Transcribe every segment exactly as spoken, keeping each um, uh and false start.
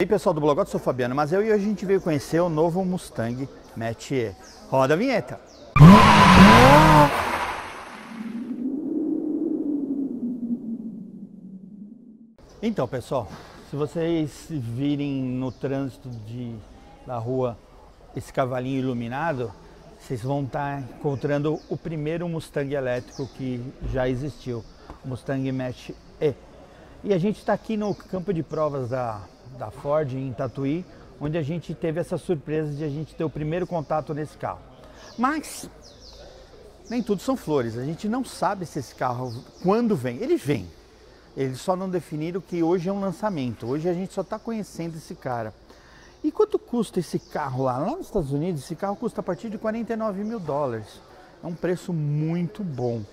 E aí pessoal do Blogout, sou o Fabiano, mas eu e hoje a gente veio conhecer o novo Mustang Mach-E. Roda a vinheta! Então pessoal, se vocês virem no trânsito de, da rua esse cavalinho iluminado, vocês vão estar encontrando o primeiro Mustang elétrico que já existiu, o Mustang Mach-E. E a gente está aqui no campo de provas da, da Ford em Tatuí, onde a gente teve essa surpresa de a gente ter o primeiro contato nesse carro. Mas nem tudo são flores, a gente não sabe se esse carro, quando vem, ele vem. Eles só não definiram que hoje é um lançamento, hoje a gente só está conhecendo esse cara. E quanto custa esse carro lá? Lá nos Estados Unidos, esse carro custa a partir de quarenta e nove mil dólares. É um preço muito bom.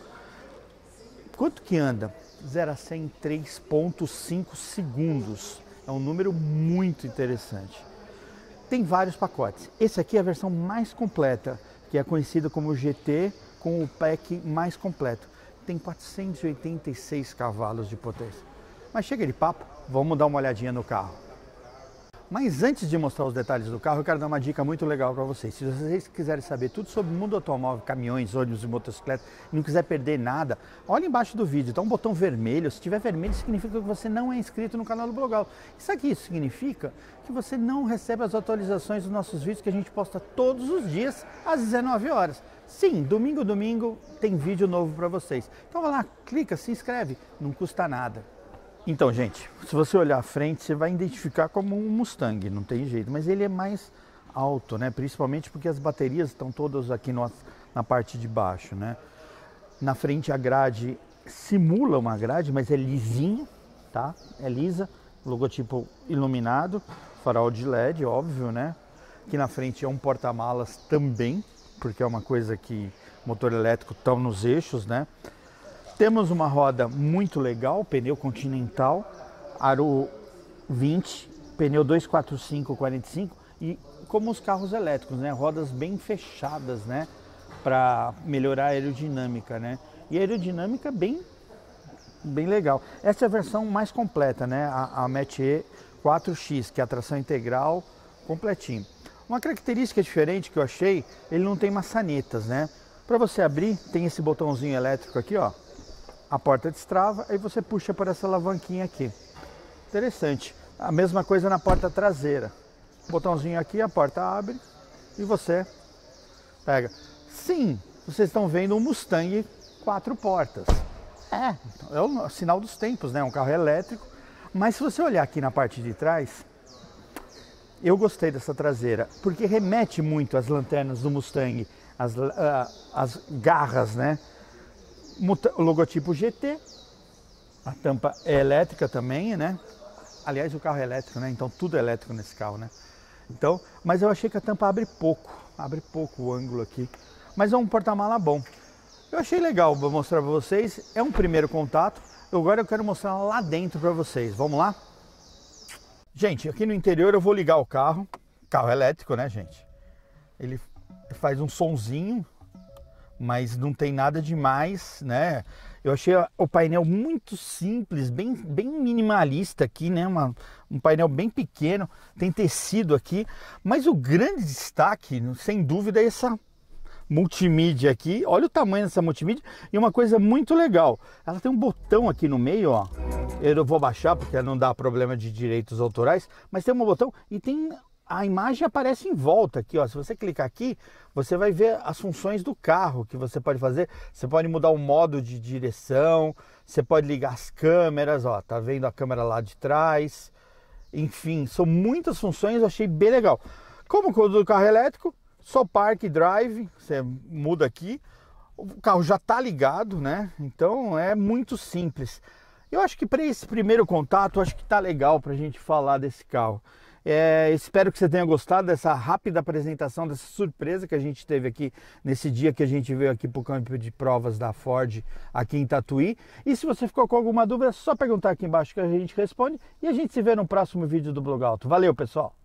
Quanto que anda? zero a cem em três ponto cinco segundos. É um número muito interessante. Tem vários pacotes. Esse aqui é a versão mais completa, que é conhecida como G T, com o pack mais completo. Tem quatrocentos e oitenta e seis cavalos de potência. Mas chega de papo, vamos dar uma olhadinha no carro. Mas antes de mostrar os detalhes do carro, eu quero dar uma dica muito legal para vocês. Se vocês quiserem saber tudo sobre o mundo automóvel, caminhões, ônibus e motocicletas, e não quiser perder nada, olha embaixo do vídeo, tá um botão vermelho. Se tiver vermelho, significa que você não é inscrito no canal do Blogout. Isso aqui significa que você não recebe as atualizações dos nossos vídeos que a gente posta todos os dias às dezenove horas. Sim, domingo, domingo tem vídeo novo para vocês. Então vai lá, clica, se inscreve, não custa nada. Então, gente, se você olhar à frente, você vai identificar como um Mustang, não tem jeito, mas ele é mais alto, né? Principalmente porque as baterias estão todas aqui no, na parte de baixo, né? Na frente a grade simula uma grade, mas é lisinha, tá? É lisa, logotipo iluminado, farol de L E D, óbvio, né? Aqui na frente é um porta-malas também, porque é uma coisa que motor elétrico estão nos eixos, né? Temos uma roda muito legal, pneu Continental, aro vinte, pneu dois quatro cinco quarenta e cinco e como os carros elétricos, né? Rodas bem fechadas, né? Para melhorar a aerodinâmica, né? E a aerodinâmica bem, bem legal. Essa é a versão mais completa, né? A, a Mach-E quatro X, que é a tração integral completinho. Uma característica diferente que eu achei, ele não tem maçanetas, né? Para você abrir, tem esse botãozinho elétrico aqui, ó. A porta destrava e você puxa por essa alavanquinha aqui. Interessante. A mesma coisa na porta traseira. Botãozinho aqui, a porta abre e você pega. Sim, vocês estão vendo um Mustang quatro portas. É, é o sinal dos tempos, né? Um carro elétrico. Mas se você olhar aqui na parte de trás, eu gostei dessa traseira, porque remete muito às lanternas do Mustang, as, uh, as garras, né? O logotipo G T, a tampa é elétrica também, né? Aliás, o carro é elétrico, né? Então tudo é elétrico nesse carro, né? Então, mas eu achei que a tampa abre pouco, abre pouco o ângulo aqui. Mas é um porta-mala bom. Eu achei legal, vou mostrar para vocês. É um primeiro contato. Agora eu quero mostrar lá dentro para vocês. Vamos lá? Gente, aqui no interior eu vou ligar o carro. Carro elétrico, né, gente? Ele faz um sonzinho, mas não tem nada demais, né? Eu achei o painel muito simples, bem, bem minimalista aqui, né? Uma, um painel bem pequeno, tem tecido aqui, mas o grande destaque, sem dúvida, é essa multimídia aqui. Olha o tamanho dessa multimídia e uma coisa muito legal, ela tem um botão aqui no meio, ó. Eu vou baixar porque não dá problema de direitos autorais, mas tem um botão e tem... A imagem aparece em volta aqui, ó. Se você clicar aqui, você vai ver as funções do carro que você pode fazer. Você pode mudar o modo de direção, você pode ligar as câmeras, ó. Tá vendo a câmera lá de trás? Enfim, são muitas funções, eu achei bem legal. Como o carro elétrico, só Park Drive, você muda aqui. O carro já tá ligado, né? Então é muito simples. Eu acho que para esse primeiro contato, acho que tá legal pra gente falar desse carro. É, espero que você tenha gostado dessa rápida apresentação, dessa surpresa que a gente teve aqui nesse dia que a gente veio aqui para o campo de provas da Ford aqui em Tatuí. E se você ficou com alguma dúvida, é só perguntar aqui embaixo que a gente responde. E a gente se vê no próximo vídeo do Blogout. Valeu, pessoal!